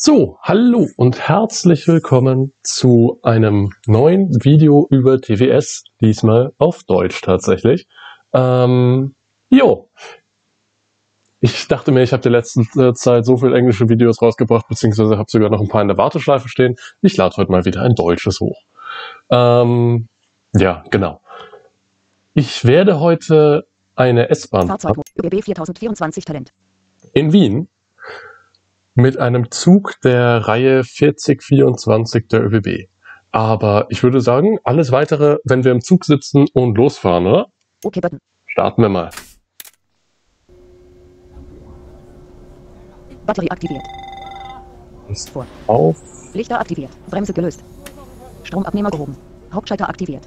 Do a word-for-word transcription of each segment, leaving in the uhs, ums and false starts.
So, hallo und herzlich willkommen zu einem neuen Video über T W S, diesmal auf Deutsch tatsächlich. Ähm, jo. Ich dachte mir, ich habe die letzte Zeit so viele englische Videos rausgebracht, beziehungsweise habe sogar noch ein paar in der Warteschleife stehen. Ich lade heute mal wieder ein deutsches hoch. Ähm, ja, genau. Ich werde heute eine S-Bahn Fahrzeug ÖBB viertausendvierundzwanzig Talent in Wien mit einem Zug der Reihe vierzig vierundzwanzig der ÖBB. Aber ich würde sagen, alles weitere, wenn wir im Zug sitzen und losfahren, oder? Okay, Button. Starten wir mal. Batterie aktiviert. Ist Vor. auf. Lichter aktiviert. Bremse gelöst. Stromabnehmer gehoben. Hauptschalter aktiviert.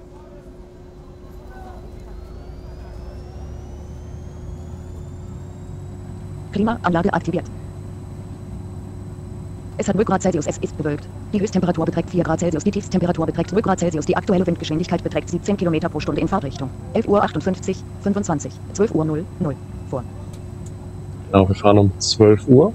Klimaanlage aktiviert. Es hat null Grad Celsius, es ist bewölkt. Die Höchsttemperatur beträgt vier Grad Celsius, die Tiefsttemperatur beträgt null Grad Celsius, die aktuelle Windgeschwindigkeit beträgt siebzehn Kilometer pro Stunde in Fahrtrichtung. elf Uhr achtundfünfzig, fünfundzwanzig, zwölf Uhr null null. Vor. Genau, wir fahren um zwölf Uhr.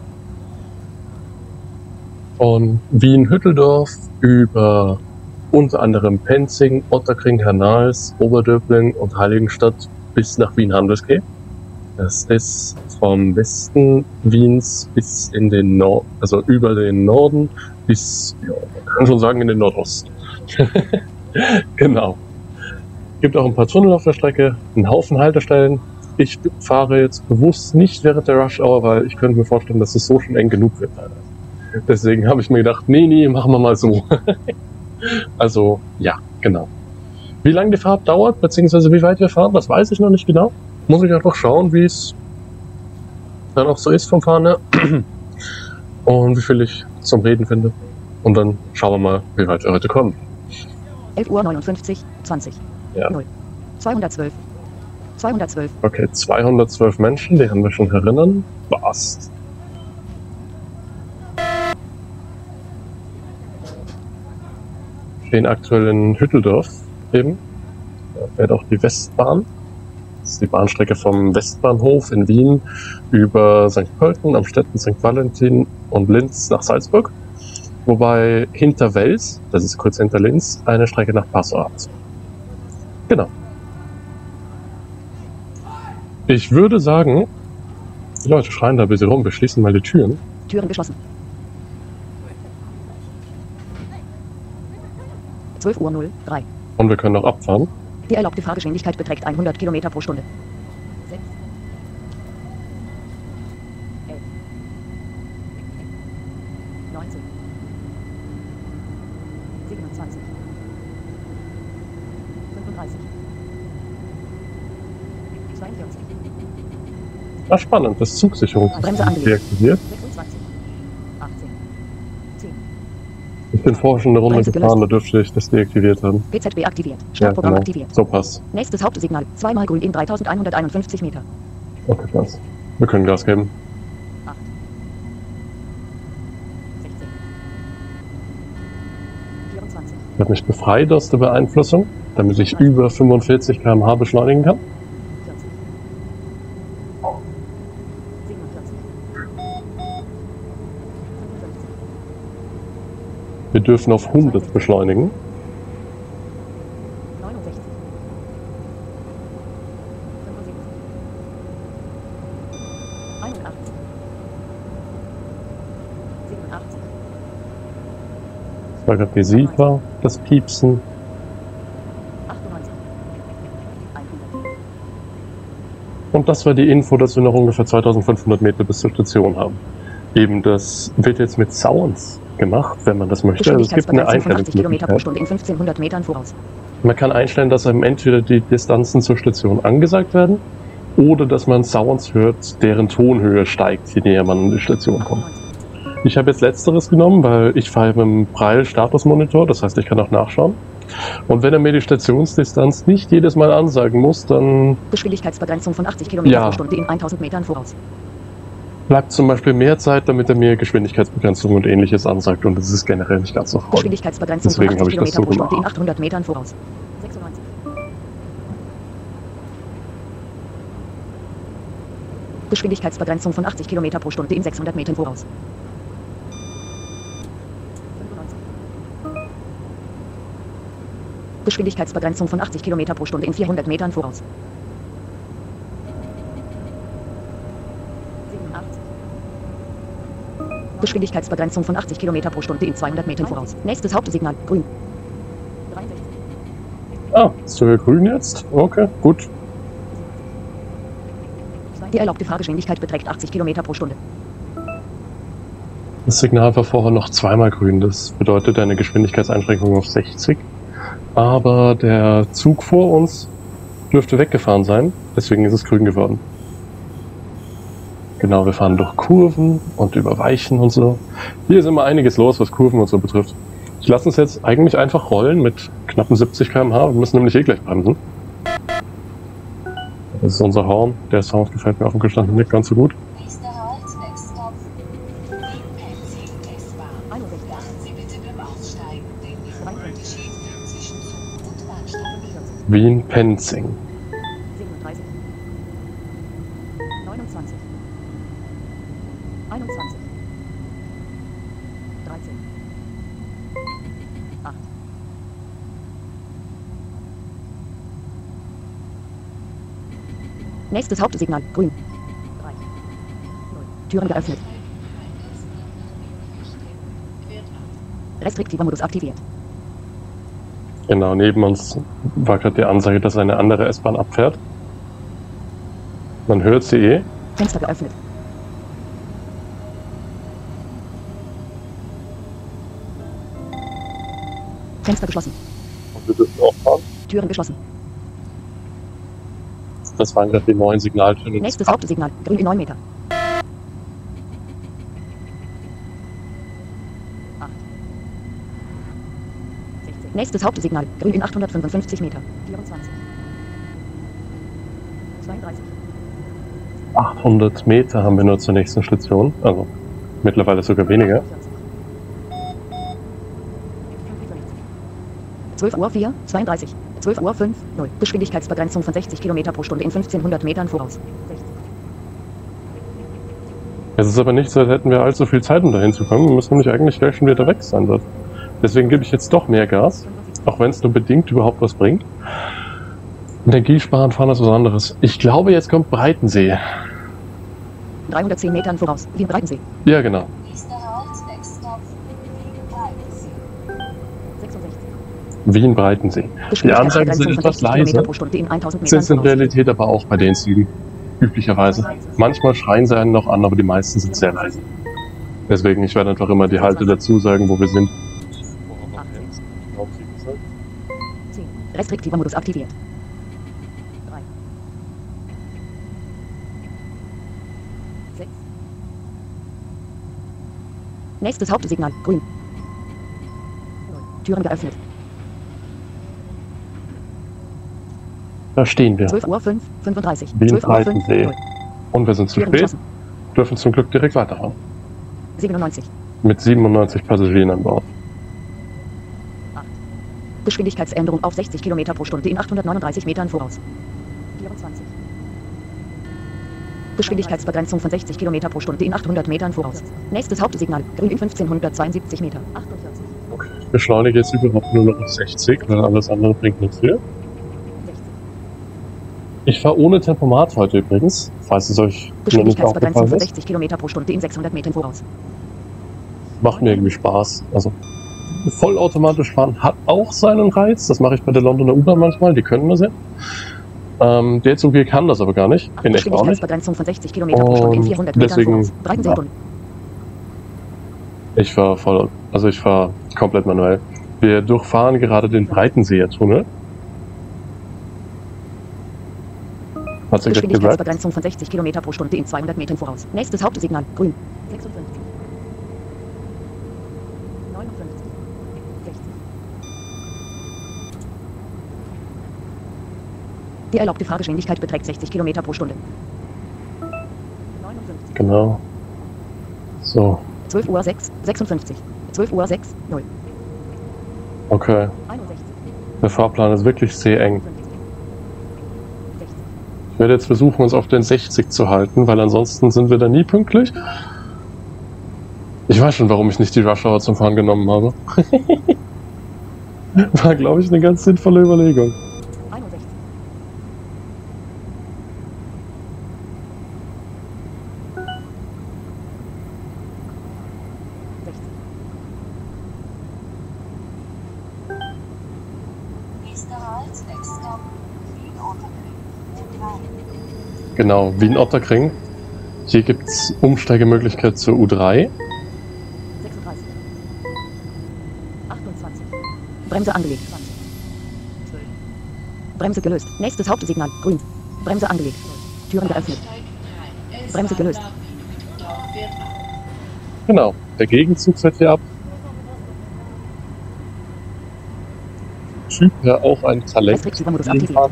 Von Wien-Hütteldorf über unter anderem Penzing, Ottakring, Hernals, Oberdöbling und Heiligenstadt bis nach Wien-Handelsquai. Das ist vom Westen Wiens bis in den Norden, also über den Norden bis, ja, man kann schon sagen, in den Nordosten. Genau. Gibt auch ein paar Tunnel auf der Strecke, einen Haufen Haltestellen. Ich fahre jetzt bewusst nicht während der Rush Hour, weil ich könnte mir vorstellen, dass es so schon eng genug wird. Deswegen habe ich mir gedacht, nee, nee, machen wir mal so. Also, ja, genau. Wie lange die Fahrt dauert, beziehungsweise wie weit wir fahren, das weiß ich noch nicht genau. Muss ich einfach schauen, wie es dann auch so ist vom Fahren her. Und wie viel ich zum Reden finde. Und dann schauen wir mal, wie weit wir heute kommen. elf Uhr neunundfünfzig, zwanzig. Ja. null. zweihundertzwölf. zweihundertzwölf. Okay, zweihundertzwölf Menschen, die haben wir schon erinnern. Passt. Wir stehen aktuell in Hütteldorf eben. Da fährt auch die Westbahn. Das ist die Bahnstrecke vom Westbahnhof in Wien über Sankt Pölten, Amstetten, Sankt Valentin und Linz nach Salzburg. Wobei hinter Wels, das ist kurz hinter Linz, eine Strecke nach Passau hat. Genau. Ich würde sagen, die Leute schreien da ein bisschen rum, wir schließen mal die Türen. Türen geschlossen. zwölf Uhr null drei. Und wir können auch abfahren. Die erlaubte Fahrgeschwindigkeit beträgt hundert Kilometer pro Stunde. sechs. elf. neunzehn. siebenundzwanzig. fünfunddreißig. zweiundvierzig. Ah, spannend, das Zugsicherungssystem Bremse angelegt. deaktiviert. sechsundzwanzig. achtzehn. zehn. Ich bin vorher schon eine Runde Bremse gefahren, da gelöst. dürfte ich das deaktiviert haben. P Z B aktiviert. Ja, Startprogramm genau. aktiviert. So passt. Nächstes Hauptsignal. Zweimal grün in dreitausendeinhunderteinundfünfzig Meter. Okay, passt. Wir können Gas geben. acht. sechzehn. vierundzwanzig. Ich habe mich befreit aus der Beeinflussung, damit ich über fünfundvierzig Kilometer pro Stunde beschleunigen kann. vierzig. siebenundvierzig. fünfundfünfzig. Wir dürfen auf hundert beschleunigen. neunundsechzig. fünfundsiebzig. einundachtzig. siebenundachtzig. Das war gerade die SIFA, das Piepsen. achtundneunzig. hundert. Und das war die Info, dass wir noch ungefähr zweitausendfünfhundert Meter bis zur Station haben. Eben, das wird jetzt mit Sounds gemacht, wenn man das möchte. Also es gibt eine Geschwindigkeitsbegrenzung von achtzig Kilometer pro Einstellungsmöglichkeit. Stunde in fünfzehnhundert Metern voraus. Man kann einstellen, dass einem entweder die Distanzen zur Station angesagt werden oder dass man Sounds hört, deren Tonhöhe steigt, je näher man an die Station kommt. achtundneunzig. Ich habe jetzt letzteres genommen, weil ich fahre mit dem Braille-Statusmonitor, das heißt, ich kann auch nachschauen. Und wenn er mir die Stationsdistanz nicht jedes Mal ansagen muss, dann Geschwindigkeitsbegrenzung von achtzig Kilometer Ja. pro Stunde in tausend Metern voraus. bleibt zum Beispiel mehr Zeit, damit er mir Geschwindigkeitsbegrenzung und ähnliches ansagt. Und das ist generell nicht ganz so freundlich. Geschwindigkeitsbegrenzung von Deswegen habe achtzig ich das Kilometer so pro Stunde in gemacht. achthundert Metern voraus. sechsundneunzig. Geschwindigkeitsbegrenzung von achtzig Kilometer pro Stunde in sechshundert Metern voraus. Geschwindigkeitsbegrenzung von achtzig Kilometer pro Stunde in vierhundert Metern voraus. siebenundachtzig. Geschwindigkeitsbegrenzung von achtzig Kilometer pro Stunde in zweihundert Metern voraus. Nächstes Hauptsignal, grün. dreiundsechzig. Ah, ist sogar grün jetzt? Okay, gut. Die erlaubte Fahrgeschwindigkeit beträgt achtzig Kilometer pro Stunde. Das Signal war vorher noch zweimal grün, das bedeutet eine Geschwindigkeitseinschränkung auf sechzig. Aber der Zug vor uns dürfte weggefahren sein, deswegen ist es grün geworden. Genau, wir fahren durch Kurven und über Weichen und so. Hier ist immer einiges los, was Kurven und so betrifft. Ich lasse uns jetzt eigentlich einfach rollen mit knappen siebzig Kilometer pro Stunde. Wir müssen nämlich eh gleich bremsen. Das ist unser Horn. Der Sound gefällt mir offen gestanden nicht ganz so gut. Nächster Halt, next stop. Wien-Penzing S-Bahn. Beachten Sie bitte beim Aussteigen den Unterschied zwischen Zug und Bahnsteig. Wien-Penzing. siebenunddreißig. neunundzwanzig. einundzwanzig. dreizehn. acht. Nächstes Hauptsignal, grün. drei. null. Türen geöffnet. Restriktiver Modus aktiviert. Genau, neben uns war gerade die Ansage, dass eine andere S-Bahn abfährt. Man hört sie eh. Fenster geöffnet. Fenster geschlossen. Und wir dürfen auch fahren. Türen geschlossen. Das waren gerade die neuen Signaltöne. Nächstes Hauptsignal, grün in neun Meter. acht. sechzehn. Nächstes Hauptsignal, grün in achthundertfünfundfünfzig Meter. vierundzwanzig. zweiunddreißig. achthundert Meter haben wir nur zur nächsten Station. Also mittlerweile sogar weniger. zwölf Uhr vier, zweiunddreißig. zwölf Uhr fünf, null. Geschwindigkeitsbegrenzung von sechzig Kilometer pro Stunde in fünfzehnhundert Metern voraus. sechzig. Es ist aber nicht so, als hätten wir allzu viel Zeit, um dahin zu kommen. Wir müssen nämlich eigentlich gleich schon wieder weg sein dort. Deswegen gebe ich jetzt doch mehr Gas, auch wenn es nur bedingt überhaupt was bringt. Energiesparen fahren ist was anderes. Ich glaube, jetzt kommt Breitensee. dreihundertzehn Metern voraus. Wien Breitensee. Ja, genau. Nächster Halt, next stop. Wien-Breitensee. sechsundsechzig. Wien Breitensee. Die Anzeigen sind etwas leise, Pro Stunde in tausend Metern sind es in voraus. Realität aber auch bei den Zügen. Üblicherweise. Manchmal schreien sie einen noch an, aber die meisten sind sehr leise. Deswegen, ich werde einfach immer die Halte dazu sagen, wo wir sind. zehn. Restriktiver Modus aktiviert. drei. sechs. Nächstes Hauptsignal, grün. null. Türen geöffnet. Da stehen wir. zwölf Uhr fünf, fünfunddreißig. Wien zwölf Uhr fünf, Breitensee. null. Und wir sind zu Türen spät. geschlossen. Dürfen zum Glück direkt weiterfahren. siebenundneunzig. Mit siebenundneunzig Passagieren an Bord. acht. Geschwindigkeitsänderung auf sechzig Kilometer pro Stunde in achthundertneununddreißig Metern voraus. vierundzwanzig. Geschwindigkeitsbegrenzung von sechzig Kilometer pro Stunde in achthundert Metern voraus. Nächstes Hauptsignal, grün in fünfzehnhundertzweiundsiebzig Meter. achtundvierzig. Okay. Ich beschleunige jetzt überhaupt nur noch auf sechzig, weil alles andere bringt nichts mehr. sechzig. Ich fahre ohne Tempomat heute übrigens, falls es euch noch nicht Geschwindigkeitsbegrenzung aufgefallen von ist. sechzig Kilometer pro Stunde in sechshundert Metern voraus. Macht mir irgendwie Spaß. Also vollautomatisch fahren hat auch seinen Reiz. Das mache ich bei der Londoner U-Bahn manchmal, die können das ja. Ähm, der Zug hier kann das aber gar nicht. In echt auch nicht. Geschwindigkeitsbegrenzung von sechzig Kilometer pro Stunde in Und vierhundert Metern deswegen- voraus. Breitenseetunnel. Ich fahre voll, also ich fahre komplett manuell. Wir durchfahren gerade den Breitenseer-Tunnel. Hat sie gerade gesagt? Geschwindigkeitsbegrenzung von sechzig Kilometer pro Stunde in zweihundert Metern voraus. Nächstes Hauptsignal, grün. sechsundfünfzig. neunundfünfzig. sechzig. Die erlaubte Fahrgeschwindigkeit beträgt sechzig Kilometer pro Stunde. neunundfünfzig. Genau. So, zwölf Uhr sechs, sechsundfünfzig. zwölf Uhr sechs, null. okay. einundsechzig. Der Fahrplan ist wirklich sehr eng. fünfzig. sechzig. Ich werde jetzt versuchen, uns auf den sechzig zu halten, weil ansonsten sind wir da nie pünktlich. Ich weiß schon, warum ich nicht die Rush Hour zum Fahren genommen habe. War, glaube ich, eine ganz sinnvolle Überlegung. einundsechzig. sechzig. Nächster Halt, Next Stop, Wien-Otterkring. Genau, Wien-Otterkring. Hier gibt es Umsteigemöglichkeit zur U drei. sechsunddreißig. achtundzwanzig. Bremse angelegt. zwanzig. zwölf. Bremse gelöst. Nächstes Hauptsignal. Grün. Bremse angelegt. Türen geöffnet. Bremse gelöst. Genau, der Gegenzug fährt hier ab. Typ ja auch ein Talent. Restriktiver Modus aktiviert.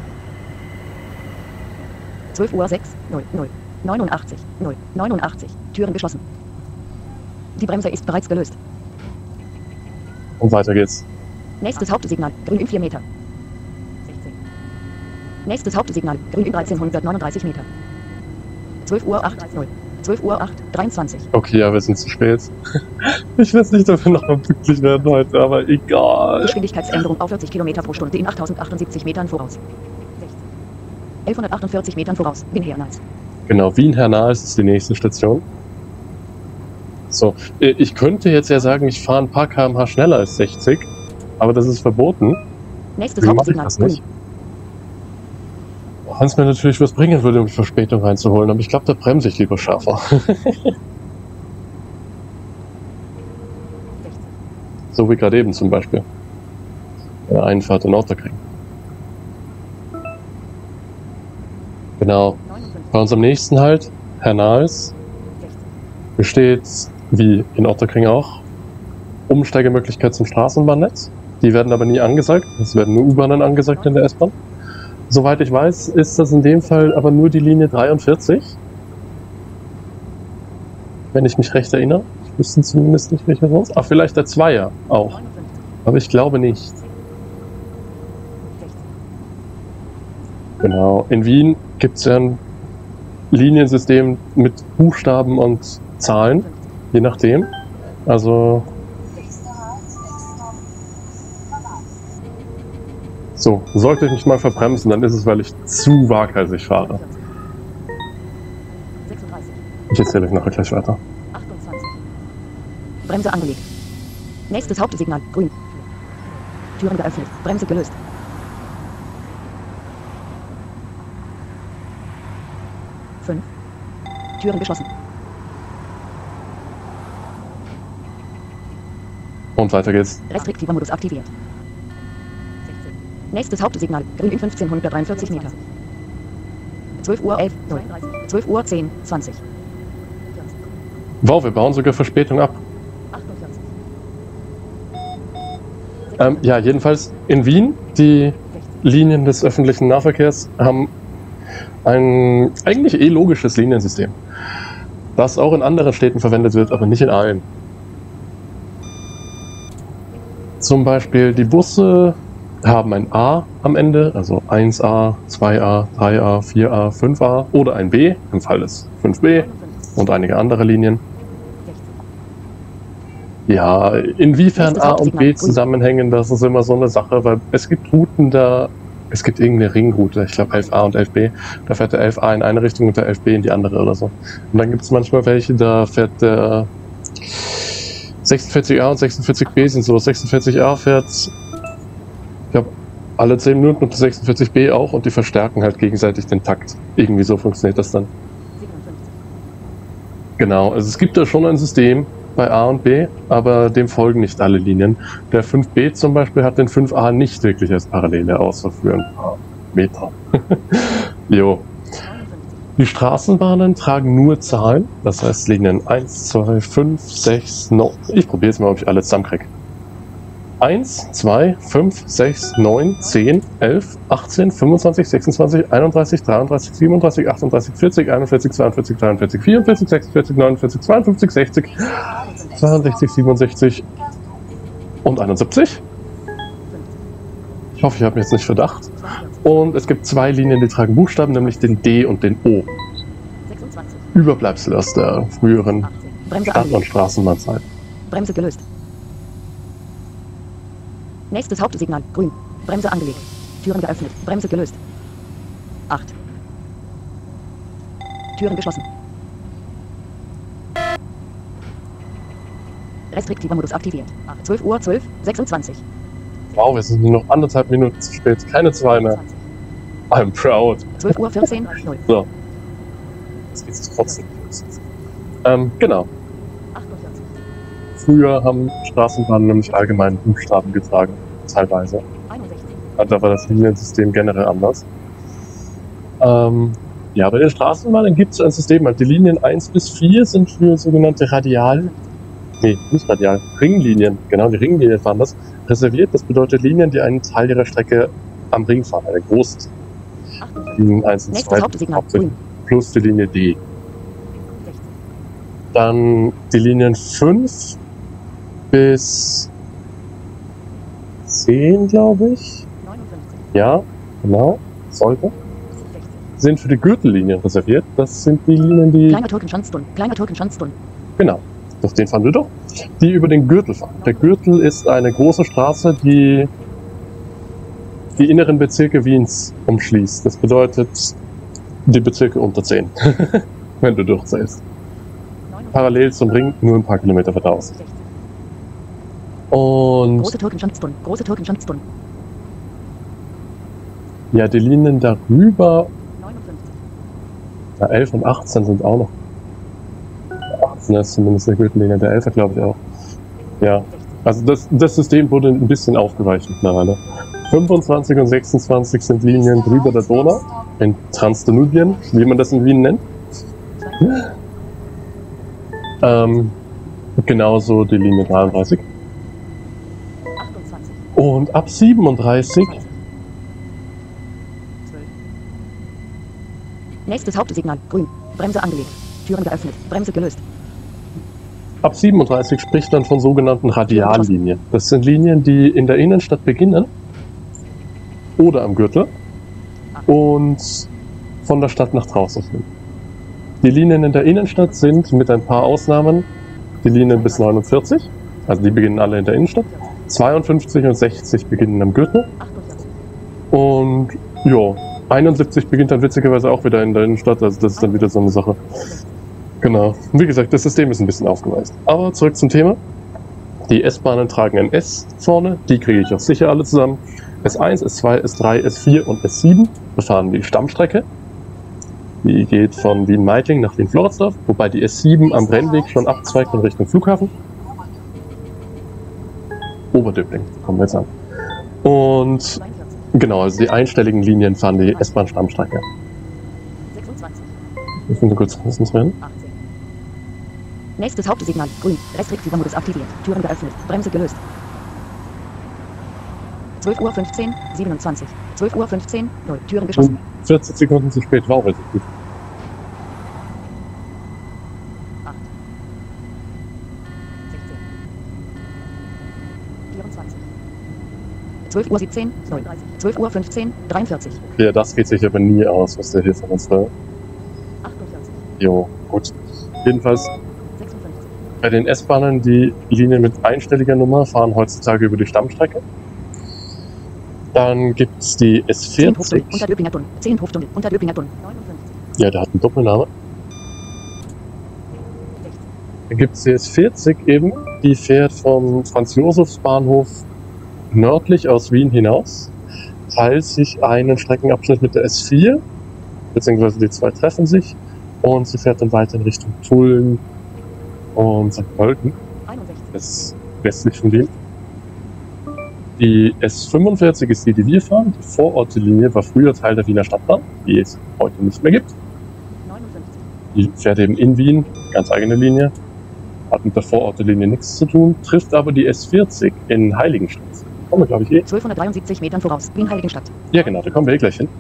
zwölf Uhr sechs, null, null. neunundachtzig, null, neunundachtzig. Türen geschlossen. Die Bremse ist bereits gelöst. Und weiter geht's. Nächstes Hauptsignal. Grün in vier Meter. sechzehn. Nächstes Hauptsignal. Grün in dreizehnhundertneununddreißig Meter. zwölf Uhr acht, null. zwölf Uhr acht, dreiundzwanzig. Okay, ja, wir sind zu spät. Ich weiß nicht, ob wir noch mal pünktlich werden heute, aber egal. Geschwindigkeitsänderung auf vierzig Kilometer pro Stunde in achttausendachundsiebzig Metern voraus. elfhundertachtundvierzig Metern voraus. Wien-Hernals. Genau, Wien-Hernals ist die nächste Station. So, ich könnte jetzt ja sagen, ich fahre ein paar Kilometer pro Stunde schneller als sechzig, aber das ist verboten. Nächstes Wie mache ich Hauptsignal. das nicht? Auch wenn es mir natürlich was bringen würde, um die Verspätung reinzuholen, aber ich glaube, da bremse ich lieber schärfer. So wie gerade eben zum Beispiel. Bei der Einfahrt in Otterkring. Genau. Bei unserem nächsten Halt, Hernals, besteht, wie in Otterkring auch, Umsteigemöglichkeit zum Straßenbahnnetz. Die werden aber nie angesagt. Es werden nur U-Bahnen angesagt in der S-Bahn. Soweit ich weiß, ist das in dem Fall aber nur die Linie dreiundvierzig. Wenn ich mich recht erinnere. Ich wüsste zumindest nicht, welcher sonst. Ach, vielleicht der Zweier auch. Aber ich glaube nicht. Genau. In Wien gibt es ja ein Liniensystem mit Buchstaben und Zahlen. Je nachdem. Also... So, sollte ich mich mal verbremsen, dann ist es, weil ich zu waghalsig fahre. sechsunddreißig. Ich erzähle euch nachher gleich weiter. achtundzwanzig. Bremse angelegt. Nächstes Hauptsignal. Grün. Türen geöffnet. Bremse gelöst. fünf. Türen geschlossen. Und weiter geht's. Restriktiver Modus aktiviert. Nächstes Hauptsignal. Grün in fünfzehnhundertdreiundvierzig Meter. zwölf Uhr elf, null. zwölf Uhr zehn, zwanzig. Wow, wir bauen sogar Verspätung ab. achtundvierzig. Ähm, ja, jedenfalls in Wien, die Linien des öffentlichen Nahverkehrs haben ein eigentlich eh logisches Liniensystem, das auch in anderen Städten verwendet wird, aber nicht in allen. Zum Beispiel die Busse haben ein A am Ende, also eins A, zwei A, drei A, vier A, fünf A oder ein B im Fall des fünf B und einige andere Linien. Ja, inwiefern A und B zusammenhängen, das ist immer so eine Sache, weil es gibt Routen da, es gibt irgendeine Ringroute, ich glaube elf A und elf B, da fährt der elf A in eine Richtung und der elf B in die andere oder so. Und dann gibt es manchmal welche, da fährt der sechsundvierzig A und sechsundvierzig B sind so, sechsundvierzig A fährt, ich glaube, alle zehn Minuten und der sechsundvierzig B auch und die verstärken halt gegenseitig den Takt. Irgendwie so funktioniert das dann. Genau, also es gibt da schon ein System bei A und B, aber dem folgen nicht alle Linien. Der fünf B zum Beispiel hat den fünf A nicht wirklich als Parallele, außer für ein paar Meter. Jo. Die Straßenbahnen tragen nur Zahlen, das heißt Linien eins, zwei, fünf, sechs, neun. Ich probiere jetzt mal, ob ich alle zusammenkriege. eins, zwei, fünf, sechs, neun, zehn, elf, achtzehn, fünfundzwanzig, sechsundzwanzig, einunddreißig, dreiunddreißig, siebenunddreißig, achtunddreißig, vierzig, einundvierzig, zweiundvierzig, dreiundvierzig, vierundvierzig, sechsundvierzig, neunundvierzig, zweiundfünfzig, sechzig, zweiundsechzig, siebenundsechzig und einundsiebzig. Ich hoffe, ich habe mich jetzt nicht verdacht. Und es gibt zwei Linien, die tragen Buchstaben, nämlich den D und den O. Überbleibsel aus der früheren Stadt- und Straßenbahnzeit. Bremse gelöst. Nächstes Hauptsignal. Grün. Bremse angelegt. Türen geöffnet. Bremse gelöst. acht. Türen geschlossen. Restriktiver Modus aktiviert. zwölf Uhr zwölf, sechsundzwanzig. Wow, wir sind nur noch anderthalb Minuten zu spät. Keine zwei mehr. I'm proud. zwölf Uhr vierzehn, null. So. Jetzt geht es trotzdem. Ähm, genau. achtundvierzig. Früher haben Straßenbahnen nämlich allgemein Buchstaben getragen. Teilweise. einundsechzig. Da war das Liniensystem generell anders. Ähm, ja, bei den Straßenbahnen gibt es ein System. Die Linien eins bis vier sind für sogenannte Radial... Nee, nicht Radial. Ringlinien. Genau, die Ringlinien waren das. Reserviert. Das bedeutet Linien, die einen Teil ihrer Strecke am Ring fahren. Eine große. Linien eins und Nächstes zwei Hauptsignal. hauptsächlich Grün. plus die Linie D. sechzig. Dann die Linien fünf bis zehn, glaube ich. neunundfünfzig. Ja, genau. Sollte. sechzig. Sind für die Gürtellinien reserviert. Das sind die Linien, die... Kleiner Türkenschanztun. Kleiner Türkenschanztun. Genau. Auf den fahren wir doch. Die über den Gürtel fahren. Der Gürtel ist eine große Straße, die die inneren Bezirke Wiens umschließt. Das bedeutet die Bezirke unter zehn. Wenn du durchzählst. Parallel zum Ring nur ein paar Kilometer weiter aus. sechzig. Und Große Türkenschanztun. Große Türkenschanztun. ja, die Linien darüber, neunundfünfzig. ja, elf und achtzehn sind auch noch. achtzehn ist zumindest eine Gürtellinie, der elf glaube ich auch. Ja, also das, das System wurde ein bisschen aufgeweicht mittlerweile. fünfundzwanzig und sechsundzwanzig sind Linien drüber der Donau, in Transdanubien, wie man das in Wien nennt. Ähm, genauso die Linie dreiunddreißig. achtundzwanzig. Und ab siebenunddreißig, zwanzig. zwölf. Nächstes Hauptsignal. Grün. Bremse angelegt. Türen geöffnet. Bremse gelöst. ab siebenunddreißig spricht man von sogenannten Radiallinien. Das sind Linien, die in der Innenstadt beginnen oder am Gürtel und von der Stadt nach draußen sind. Die Linien in der Innenstadt sind mit ein paar Ausnahmen die Linien bis neunundvierzig, also die beginnen alle in der Innenstadt. zweiundfünfzig und sechzig beginnen am Gürtel achtundvierzig. und ja, einundsiebzig beginnt dann witzigerweise auch wieder in der Innenstadt, also das ist dann wieder so eine Sache. Genau. Wie gesagt, das System ist ein bisschen aufgeweicht. Aber zurück zum Thema. Die S-Bahnen tragen ein S vorne, die kriege ich auch sicher alle zusammen. S eins, S zwei, S drei, S vier und S sieben befahren die Stammstrecke. Die geht von Wien-Meidling nach Wien-Floridsdorf, wobei die S sieben am Brennweg schon abzweigt in Richtung Flughafen. Oberdöbling, kommen wir jetzt an. Und zweiundvierzig. genau, also die einstelligen Linien fahren die S-Bahn-Stammstrecke. sechsundzwanzig. Ich will nur kurz konzentrieren. achtzehn. Nächstes Hauptsignal. Grün. Restriktiver Modus aktiviert. Türen geöffnet. Bremse gelöst. zwölf Uhr fünfzehn, siebenundzwanzig. zwölf Uhr fünfzehn, null. Türen geschlossen. vierzig Sekunden zu spät, wow, richtig gut. acht. sechzehn. vierundzwanzig. zwölf Uhr siebzehn, null. zwölf Uhr fünfzehn, dreiundvierzig. Ja, das geht sich aber nie aus, was der hier von uns will. achtundvierzig. Jo, gut. Jedenfalls sechsundfünfzig. bei den S-Bahnen, die Linien mit einstelliger Nummer fahren heutzutage über die Stammstrecke. Dann gibt es die S zehn vierzig. Hoftunnel. Unter Döblinger Tunnel. zehn Hoftunnel. Unter Döblinger Tunnel. neunundfünfzig. Ja, der hat einen Doppelname. sechzig. Dann gibt es die S vierzig eben, die fährt vom Franz-Josefs-Bahnhof nördlich aus Wien hinaus, teilt sich einen Streckenabschnitt mit der S vier, beziehungsweise die zwei treffen sich und sie fährt dann weiter in Richtung Tulln und Sankt Pölten, einundsechzig. das ist westlich von Wien. Die S fünfundvierzig ist die, die wir fahren. Die Vorortlinie war früher Teil der Wiener Stadtbahn, die es heute nicht mehr gibt. neunundfünfzig. Die fährt eben in Wien, ganz eigene Linie, hat mit der Vorortlinie nichts zu tun, trifft aber die S vierzig in Heiligenstadt. Kommen wir, glaube ich, eh. zwölfhundertdreiundsiebzig Metern voraus. Wien Heiligenstadt. Ja, genau, da kommen wir eh gleich hin.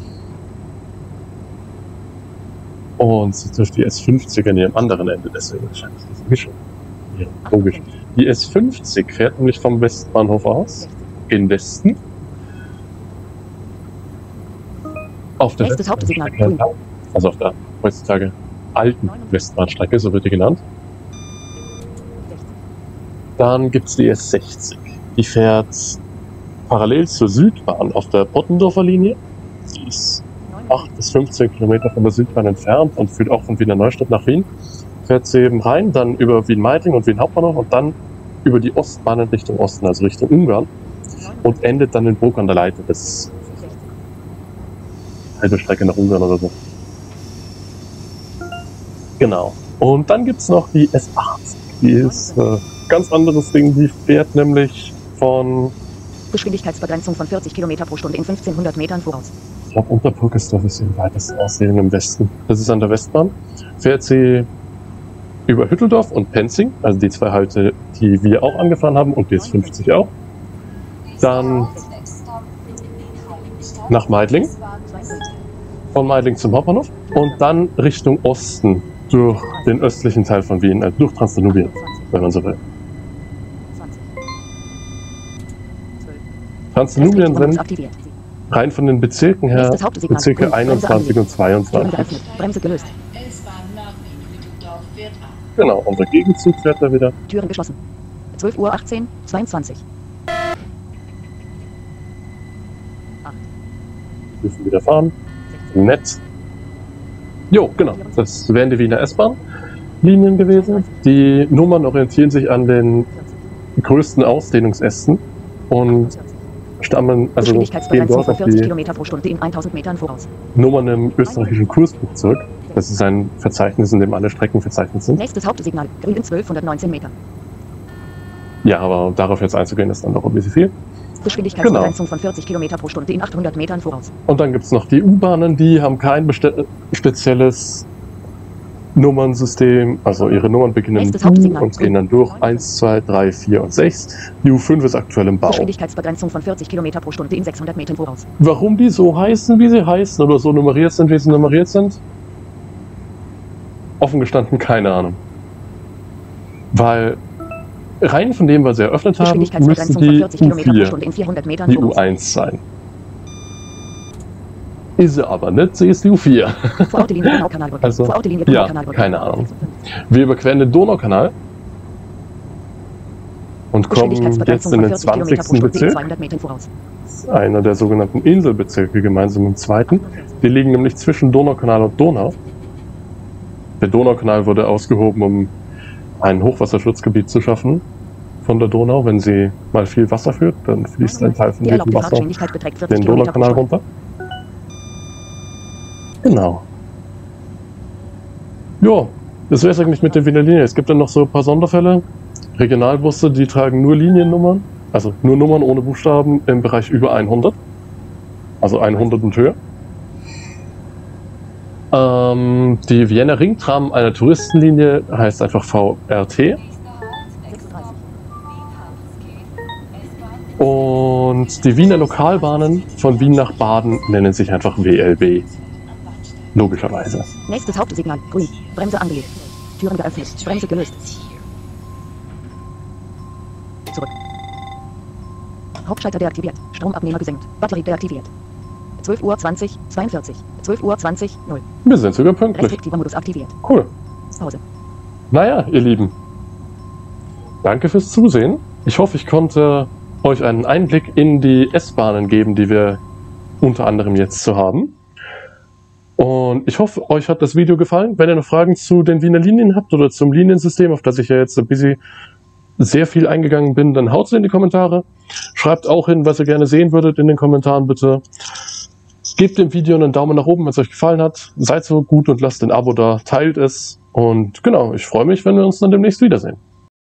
Und sie trifft die S fünfzig an ihrem anderen Ende, deswegen wahrscheinlich diese Mischung. Ja, logisch. Die S fünfzig fährt nämlich vom Westbahnhof aus, in Westen. Auf der Nächstes Hauptsignal, Westbahnstrecke, also auf der heutzutage alten Westbahnstrecke, so wird die genannt. Dann gibt es die S sechzig. Die fährt parallel zur Südbahn auf der Pottendorfer Linie. Sie ist acht bis fünfzehn Kilometer von der Südbahn entfernt und führt auch von Wiener Neustadt nach Wien. Fährt sie eben rein, dann über Wien-Meidling und Wien-Hauptbahnhof und dann über die Ostbahn in Richtung Osten, also Richtung Ungarn, und endet dann in Bruck an der Leite. Das ist eine halbe Strecke nach Ungarn oder so. Genau. Und dann gibt es noch die S acht. Die ist ein äh, ganz anderes Ding. Die fährt nämlich von Geschwindigkeitsbegrenzung von vierzig Kilometer pro Stunde in fünfzehnhundert Metern voraus. Ich glaube, Unterpurkesdorf ist im weitesten Aussehen im Westen. Das ist an der Westbahn. Fährt sie über Hütteldorf und Penzing, also die zwei Halte, die wir auch angefahren haben und die S fünfzig auch. Dann nach Meidling, von Meidling zum Hauptbahnhof und dann Richtung Osten durch den östlichen Teil von Wien, also durch Transdanubien, wenn man so will. Transdanubien sind rein von den Bezirken her Bezirke einundzwanzig und zweiundzwanzig. Bremse gelöst. Genau, unser Gegenzug fährt da wieder. Türen geschlossen. zwölf Uhr achtzehn, zweiundzwanzig. Wir dürfen wieder fahren. Nett. Jo, genau. Das wären die Wiener S-Bahn-Linien gewesen. Die Nummern orientieren sich an den größten Ausdehnungsästen und stammen, also gehen dort auf die Kilometer pro Stunde in tausend Metern voraus. Nummern im österreichischen Kursbuch zurück. Das ist ein Verzeichnis, in dem alle Strecken verzeichnet sind. Nächstes Hauptsignal, grün in zwölfhundertneunzehn Meter. Ja, aber darauf jetzt einzugehen, ist dann doch ein bisschen viel. Geschwindigkeitsbegrenzung genau. von vierzig Kilometer pro Stunde in achthundert Metern voraus. Und dann gibt es noch die U-Bahnen, die haben kein spezielles Nummernsystem. Also ihre Nummern beginnen mit U und gehen dann durch eins, zwei, drei, vier und sechs. Die U fünf ist aktuell im Bau. Geschwindigkeitsbegrenzung von vierzig Kilometer pro Stunde in sechshundert Metern voraus. Warum die so heißen, wie sie heißen, oder so nummeriert sind, wie sie nummeriert sind? Offen gestanden, keine Ahnung. Weil rein von dem, was sie eröffnet haben, müsste die U vier die U eins sein. Ist sie aber nicht, sie ist die U vier. Also, ja, keine Ahnung. Wir überqueren den Donaukanal und kommen jetzt in den zwanzigsten Bezirk. Einer der sogenannten Inselbezirke, gemeinsam im zweiten. Die liegen nämlich zwischen Donaukanal und Donau. Der Donaukanal wurde ausgehoben, um ein Hochwasserschutzgebiet zu schaffen von der Donau. Wenn sie mal viel Wasser führt, dann fließt ein Teil von diesem Wasser den Donaukanal runter. Genau. Ja, das wäre es eigentlich mit der Wiener Linie. Es gibt dann noch so ein paar Sonderfälle. Regionalbusse, die tragen nur Liniennummern, also nur Nummern ohne Buchstaben im Bereich über hundert. Also hundert und höher. Ähm, die Vienna Ringtram einer Touristenlinie heißt einfach V R T. Und die Wiener Lokalbahnen von Wien nach Baden nennen sich einfach W L B. Logischerweise. Nächstes Hauptsignal, grün, Bremse angelegt. Türen geöffnet, Bremse gelöst. Zurück. Hauptschalter deaktiviert, Stromabnehmer gesenkt, Batterie deaktiviert. zwölf Uhr zwanzig, zweiundvierzig, zwölf Uhr zwanzig, null. Wir sind sogar pünktlich. Restriktiver Modus aktiviert. Cool. Pause. Naja, ihr Lieben. Danke fürs Zusehen. Ich hoffe, ich konnte euch einen Einblick in die S-Bahnen geben, die wir unter anderem jetzt so haben. Und ich hoffe, euch hat das Video gefallen. Wenn ihr noch Fragen zu den Wiener Linien habt oder zum Liniensystem, auf das ich ja jetzt ein bisschen sehr viel eingegangen bin, dann haut es in die Kommentare. Schreibt auch hin, was ihr gerne sehen würdet in den Kommentaren, bitte. Gebt dem Video einen Daumen nach oben, wenn es euch gefallen hat. Seid so gut und lasst ein Abo da, teilt es. Und genau, ich freue mich, wenn wir uns dann demnächst wiedersehen.